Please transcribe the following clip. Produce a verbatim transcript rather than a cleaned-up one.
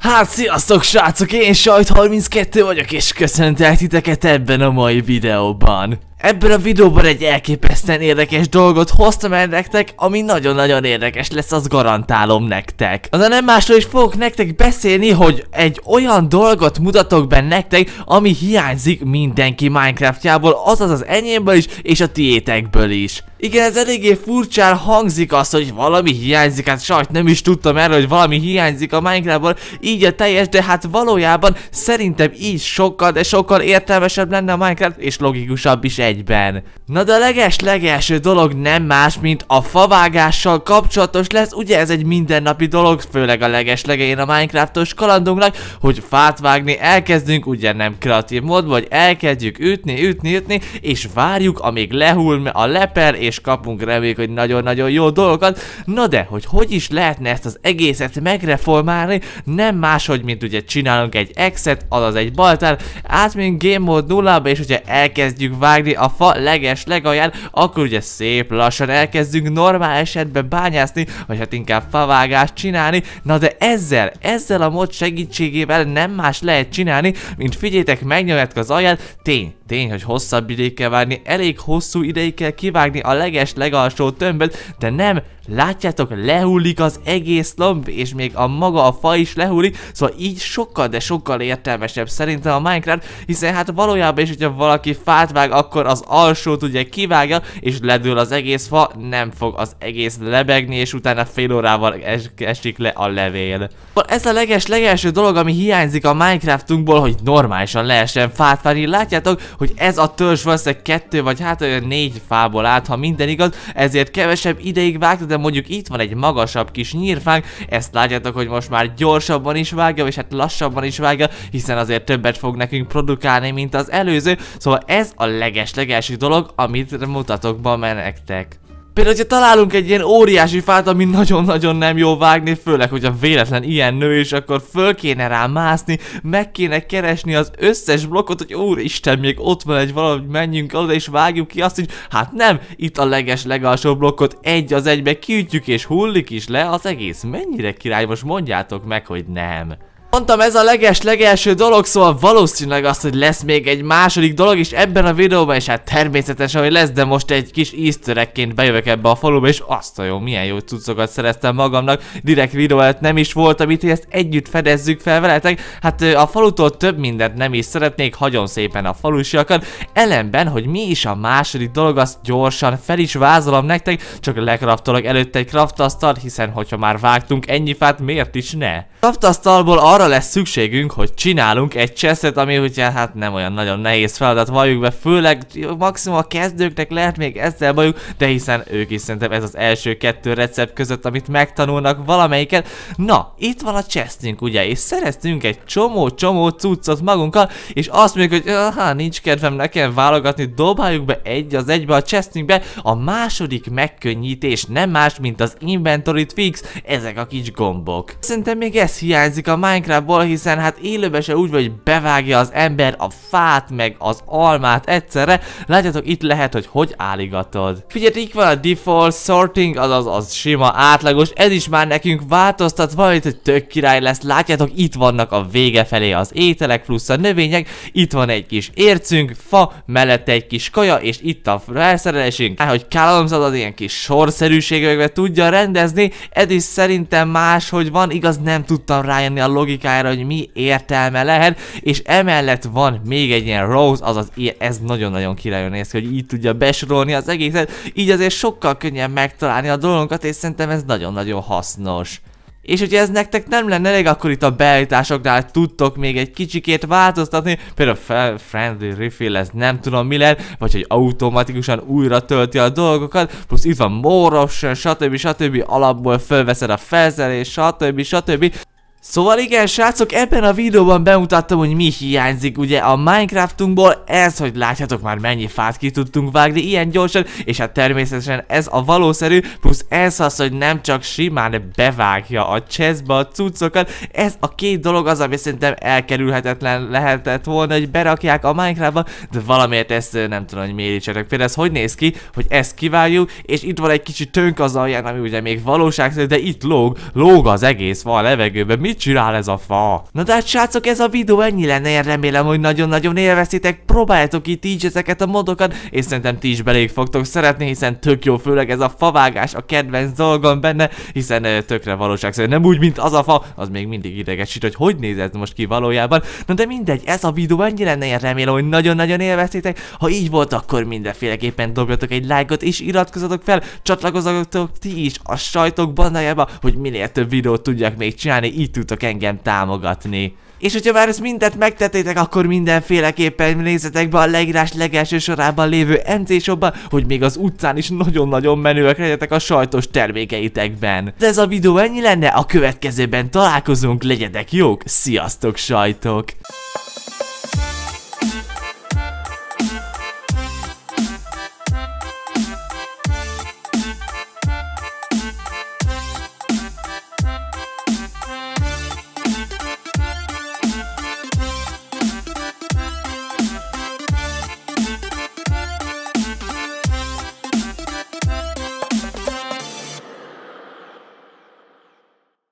Hát sziasztok srácok, én Sajt harminckettő vagyok és köszöntelek titeket ebben a mai videóban. Ebben a videóban egy elképesztően érdekes dolgot hoztam el nektek, ami nagyon-nagyon érdekes lesz, azt garantálom nektek. De nem másról is fogok nektek beszélni, hogy egy olyan dolgot mutatok be nektek, ami hiányzik mindenki Minecraftjából, azaz az enyémből is, és a tiétekből is. Igen, ez eléggé furcsán hangzik az, hogy valami hiányzik, hát sajt nem is tudtam erről, hogy valami hiányzik a Minecraftból, így a teljes, de hát valójában szerintem így sokkal, de sokkal értelmesebb lenne a Minecraft, és logikusabb is egyben. Na de a leges-legelső dolog nem más, mint a favágással kapcsolatos lesz, ugye ez egy mindennapi dolog, főleg a leges-legején a Minecraftos kalandunknak, hogy fát vágni elkezdünk, ugye nem kreatív módban, hogy elkezdjük ütni, ütni, ütni, és várjuk, amíg lehull a leper, és kapunk reméljük, hogy nagyon-nagyon jó dolgokat. Na de, hogy hogy is lehetne ezt az egészet megreformálni, nem máshogy, mint ugye csinálunk egy exet, azaz egy baltán, átmegyünk game mode nullába, és hogyha elkezdjük vágni a fa leges legalján, akkor ugye szép lassan elkezdünk normál esetben bányászni, vagy hát inkább favágást csinálni. Na de ezzel, ezzel a mod segítségével nem más lehet csinálni, mint figyeljetek, megnyomjátok az alját, tény, tény, hogy hosszabb ideig kell vágni, elég hosszú ideig kell kivágni a leges legalsó tömböt, de nem, látjátok, lehullik az egész lomb, és még a maga a fa is lehullik, szóval így sokkal, de sokkal értelmesebb szerintem a Minecraft, hiszen hát valójában is, hogyha valaki fát vág, akkor az alsót ugye kivágja, és ledől az egész fa, nem fog az egész lebegni, és utána fél órával es esik le a levél. Ez a leges legelső dolog, ami hiányzik a Minecraftunkból, hogy normálisan lehessen fát vágni. Látjátok, hogy ez a törzs valószínűleg kettő vagy hát olyan négy fából állt, ha minden igaz, ezért kevesebb ideig vágta, de mondjuk itt van egy magasabb kis nyírfánk, ezt látjátok, hogy most már gyorsabban is vágja, és hát lassabban is vágja, hiszen azért többet fog nekünk produkálni, mint az előző, szóval ez a leges-legelső dolog, amit mutatok be nektek. Például, hogyha találunk egy ilyen óriási fát, ami nagyon-nagyon nem jó vágni, főleg, hogyha véletlen ilyen nő is, akkor föl kéne rá mászni, meg kéne keresni az összes blokkot, hogy úristen, még ott van egy valahogy, menjünk oda és vágjuk ki azt, hogy hát nem, itt a leges legalsó blokkot egy az egybe kiütjük és hullik is le az egész. Mennyire király, most mondjátok meg, hogy nem. Mondtam, ez a leges-legelső dolog, szóval valószínűleg az, hogy lesz még egy második dolog is ebben a videóban, és hát természetesen, hogy lesz, de most egy kis easter egg-ként bejövök ebbe a faluba, és azt a jó, milyen jó cuccokat szereztem magamnak, direkt videó előtt nem is voltam itt, hogy ezt együtt fedezzük fel veletek. Hát a falutól több mindent nem is szeretnék, hagyom szépen a falusiakat, ellenben, hogy mi is a második dolog, azt gyorsan fel is vázolom nektek, csak lekraftolok előtte egy kraftasztalt, hiszen hogyha már vágtunk ennyi fát, miért is ne? Kraftasztalból arra lesz szükségünk, hogy csinálunk egy chestet, ami ugye hát nem olyan nagyon nehéz feladat, valljuk be, főleg maximum a kezdőknek lehet még ezzel bajuk, de hiszen ők is szerintem ez az első kettő recept között, amit megtanulnak valamelyiket. Na, itt van a chestünk ugye, és szereztünk egy csomó-csomó cuccot magunkkal, és azt mondjuk, hogy aha, nincs kedvem nekem válogatni, dobáljuk be egy az egybe a chestünkbe. A második megkönnyítés nem más, mint az inventory fix, ezek a kis gombok. Szerintem még ez hiányzik a Minecraftból, hiszen hát élőben se úgy, hogy bevágja az ember a fát, meg az almát egyszerre. Látjátok, itt lehet, hogy hogy álligatod. Figyelj, itt van a default sorting, azaz az sima átlagos, ez is már nekünk változtat valamit, hogy tök király lesz. Látjátok, itt vannak a vége felé az ételek plusz a növények, itt van egy kis ércünk, fa, mellette egy kis kaja, és itt a felszerelésünk. Hát, hogy Kálomzad az ilyen kis sorszerűségekbe tudja rendezni, ez is szerintem máshogy van, igaz, nem tudtam rájönni a logikára, hogy mi értelme lehet, és emellett van még egy ilyen rose, azaz ez nagyon-nagyon királyon néz ki, hogy így tudja besorolni az egészet, így azért sokkal könnyebb megtalálni a dolgokat, és szerintem ez nagyon-nagyon hasznos. És hogyha ez nektek nem lenne elég, akkor itt a beállításoknál tudtok még egy kicsikét változtatni, például friendly refill, ez nem tudom mi lehet, vagy hogy automatikusan újra tölti a dolgokat, plusz itt van more option, stb. stb. Alapból fölveszed a felszerelést, stb. stb. Szóval igen, srácok, ebben a videóban bemutattam, hogy mi hiányzik ugye a Minecraftunkból, ez, hogy látjátok már mennyi fát ki tudtunk vágni ilyen gyorsan, és hát természetesen ez a valószerű, plusz ez az, hogy nem csak simán bevágja a chestbe a cuccokat, ez a két dolog az, ami szerintem elkerülhetetlen lehetett volna, hogy berakják a Minecraftba, de valamiért ezt nem tudom, hogy miért csináltak. Például ez hogy néz ki, hogy ezt kivágjuk, és itt van egy kicsi tönk az alján, ami ugye még valóságszerű, de itt lóg, lóg az egész, van a levegőben. Mit mit csinál ez a fa? Na de hát srácok, ez a videó ennyi lenne, én remélem, hogy nagyon-nagyon élveztétek, próbáljátok itt így ezeket a modokat, és szerintem ti is belég fogtok szeretni, hiszen tök jó, főleg ez a favágás, a kedvenc dolgom benne, hiszen uh, tökre valóságszerű, nem úgy, mint az a fa, az még mindig idegesít, hogy hogy néz ez most ki valójában. Na de mindegy, ez a videó ennyi lenne, én remélem, hogy nagyon-nagyon élveztétek, ha így volt, akkor mindenféleképpen dobjatok egy lájkot, és iratkozzatok fel, csatlakozzatok ti is a sajtok bandájába, hogy minél több videót tudjak még csinálni, így tudtok engem támogatni. És hogyha már ezt mindent megtettétek, akkor mindenféleképpen nézzetek be a leírás legelső sorában lévő em cé shopba, hogy még az utcán is nagyon-nagyon menőek legyetek a sajtos termékeitekben. De ez a videó ennyi lenne, a következőben találkozunk, legyetek jók, sziasztok sajtok!